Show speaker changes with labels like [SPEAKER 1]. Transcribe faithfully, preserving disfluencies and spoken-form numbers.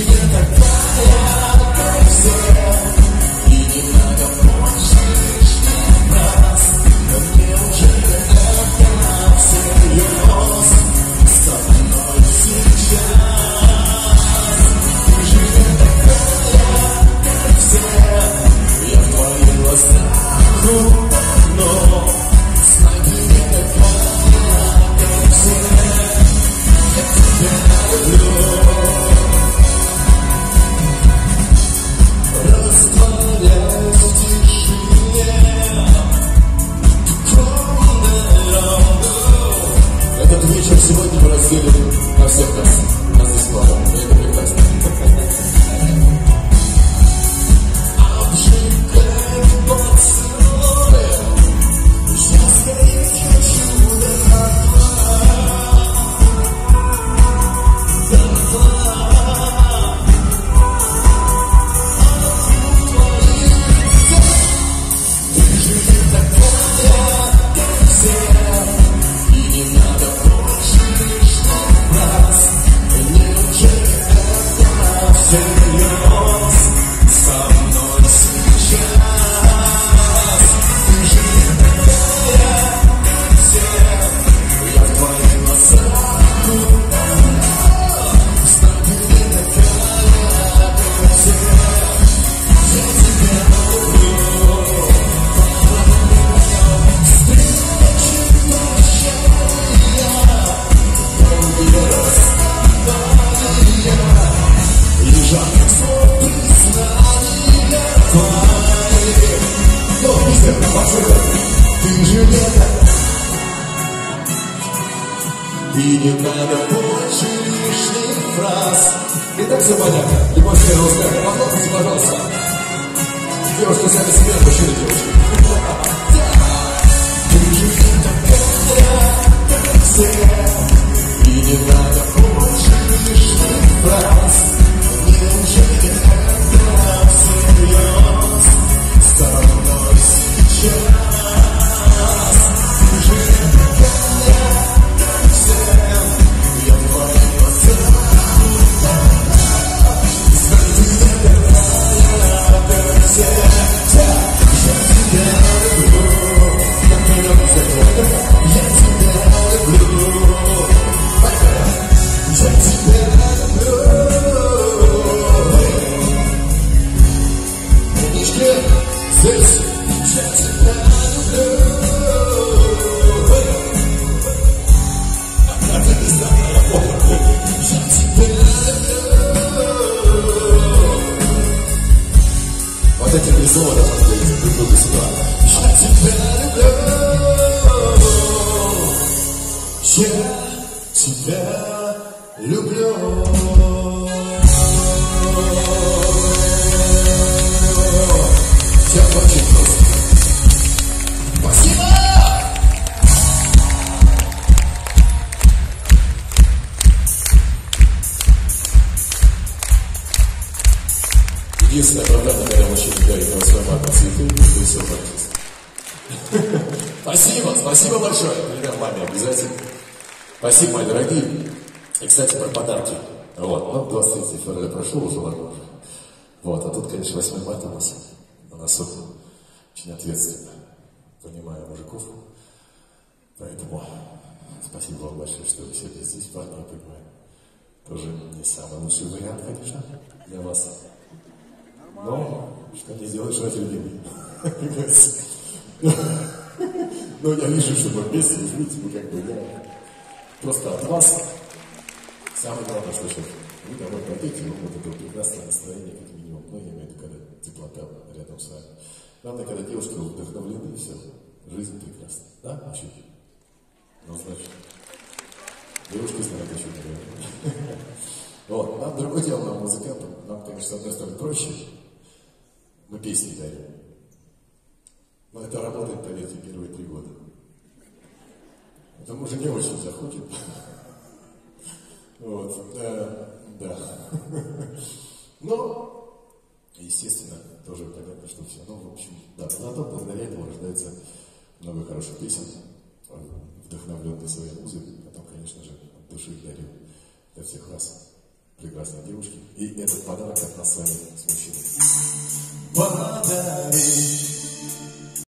[SPEAKER 1] На всех нас, нас здесь много, и это прекрасно. Обжигает поцелуй, я сгореть хочу до дотла. Ты же не такая, как все, и не надо больше лишних раз. Неужели это всерьез со мной сейчас? Ты же не такая, как все, я в твоих глазах утону. Знаю, ты не такая, как все, я тебя люблю. Встречи прощания, долгие расставания, и жарких слов признания твои. Ну, мистер, послушай, ты же не так. И не надо больше лишних фраз. И так все понятно. Любовь с первого взгляда. Похлопайте, пожалуйста. Девушки сами себе обучили девушки. Ты же не такая, как все, и не надо больше лишних фраз. Неужели это всерьез со мной сейчас? Ты же не такая, как все, я в твоих глазах утону. Знаю, ты не такая, как все, я тебя люблю. Как меня назовут? Я тебя люблю. Я тебя люблю. Умнички, здесь. Я тебя люблю. А ты не знаю, я помню. Я тебя люблю. Вот эти призывы должны быть друг друга сюда. Я тебя люблю. Я тебя люблю. Все очень просто. Спасибо! Единственное оправдание, когда мужчина дарит на свою маму цветы, вы все ужаснетесь. Спасибо, спасибо большое. Передам маме обязательно. Спасибо, мои дорогие. И, кстати, про подарки. Вот, ну, двадцать третьего февраля прошло уже, ладно уже. Вот, а тут, конечно, восьмое марта у нас на носу. Очень ответственно. Понимаю мужиков. Поэтому спасибо вам большое, что вы сегодня здесь, парни, я понимаю. Тоже не самый лучший вариант, конечно, для вас. Но что не делаешь, ради любимый. Ну, я вижу, что мы вместе, извините, вы как бы, я просто от вас. Самое главное, что сейчас вы домой пойдете, и вот это прекрасное настроение, как минимум, ну, я имею в виду, когда теплота рядом с вами. Главное, когда девушки вдохновлены, и все, жизнь прекрасна. Да, вообще? Ну, значит, девушки знают, о чем я говорю. Вот, нам другое дело, нам музыкантам, нам, конечно, с одной стороны проще, мы песни дарим. Но это работает, поверьте, первые три года. Потому что не очень заходит. Вот, да, да. Но, естественно, тоже понятно, что все. Ну, в общем, да, зато благодаря этому рождается много хороших песен, вдохновленных своей музыкой. Потом, конечно же, от души дарю для всех вас. прекрасной девушке. И этот подарок от нас с вами с мужчиной. Подари